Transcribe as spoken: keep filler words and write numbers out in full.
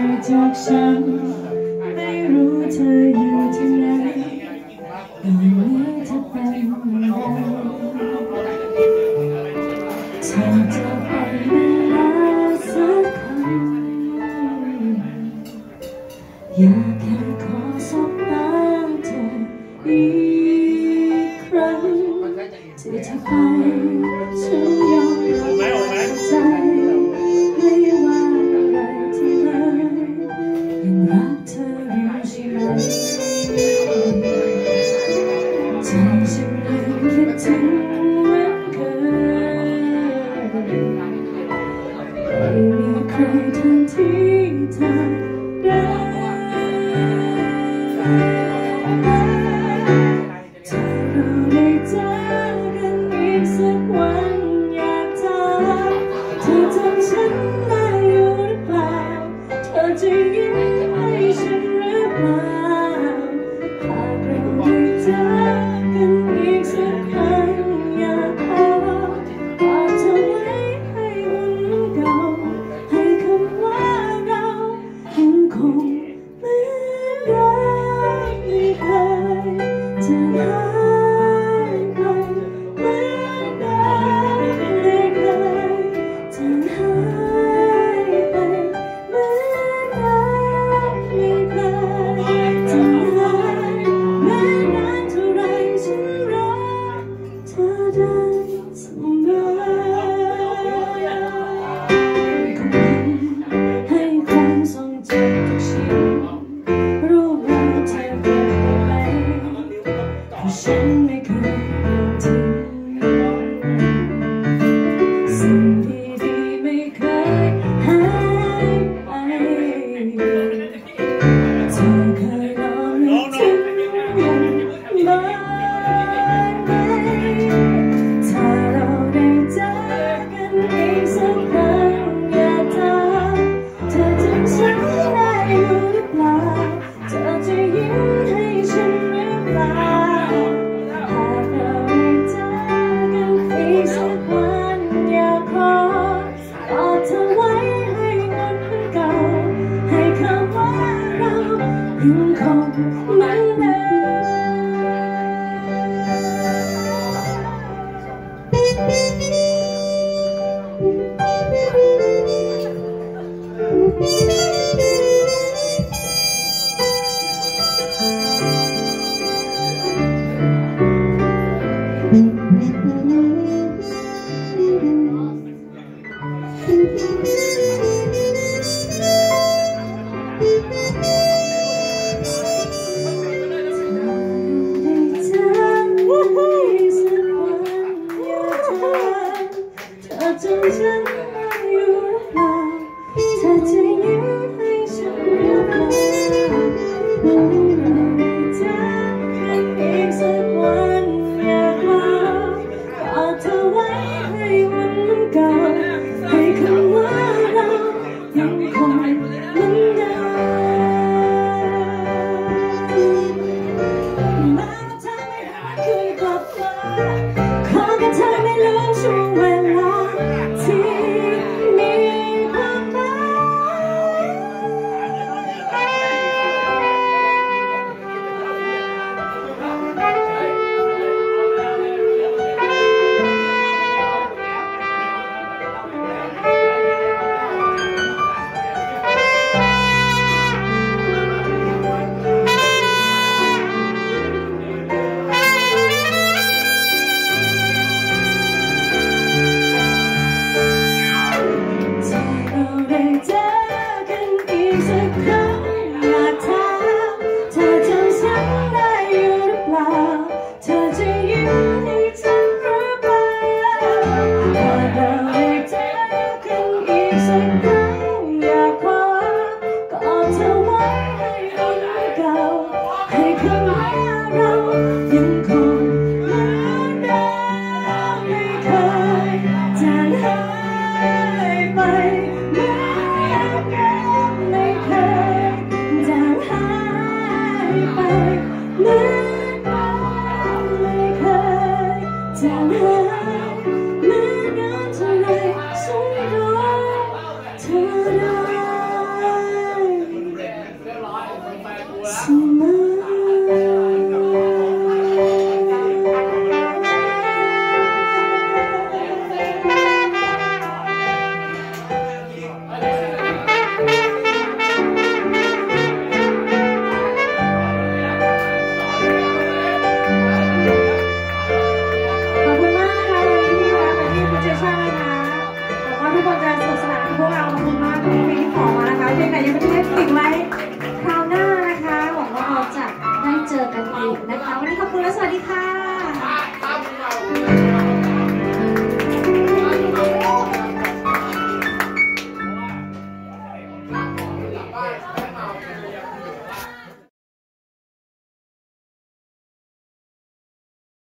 จากฉันไม่รู้เธออยู่ที่ไหนตอนนี้เธอเป็นอย่างไรเธอจะไปเวลาสักครั้งอยากแค่ขอสบตาเธออีกครั้งที่เธอไปฉันยอมรับใจไม่ว่าอะไรที่เลยยังรักเธออยู่ใช่ไหมใจฉันยังคิดถึงเหมือนเคยไม่มีใครทันที่เธอได้ถ้าเราได้เจอกันอีกสักวันอยากถามเธอจำฉันได้อยู่หรือเปล่าเธอจะยิ้มให้ฉันหรือเปล่าหากเราได้เจอกันอีกสักครั้งอยากขอกอดเธอไว้ให้วันเก่าให้คำว่าเรายังคงเหมือนเดิมไม่เคยจะหายไปเหมือนเดิมไม่เคยจะหายไปเหมือนเดิมไม่เคยจะหายแม้นานเท่าไรฉันรักเธอได้เสมอให้ความทรงจำทุกชิ้นรูปเราเธอเก็บไว้เพราะฉันไม่เคยทิ้งสิ่งดีๆไม่เคยหายไปเธอเคยลองนึกถึงบ้างไหมถ้าเราได้เจอกันอีกสักครั้งอยากถามเธอจำฉันได้อยู่หรือเปล่าเธอจะยิ้มให้ฉันหรือเปล่าหากเราได้เจอกันอีกสักวันอยากขอกอดเธอไว้ให้วันเก่าให้คำว่าเรายังคงเหมือนเดิมจำฉันได้อยู่หรือเปล่าเธอจะยิ้มให้ฉันหรือเปล่าให้เราได้เจอกันอีกสักวันอยากขอกอดเธอไว้ให้วันมันเก่าให้คำว่าเรายังคงเหมือนเดิมแม้ว่าเธอไม่อาจคืนกลับมาขอแค่เธอไม่ลืมช่วงเวลาที่มีความหมายไม่เคยอีกไหม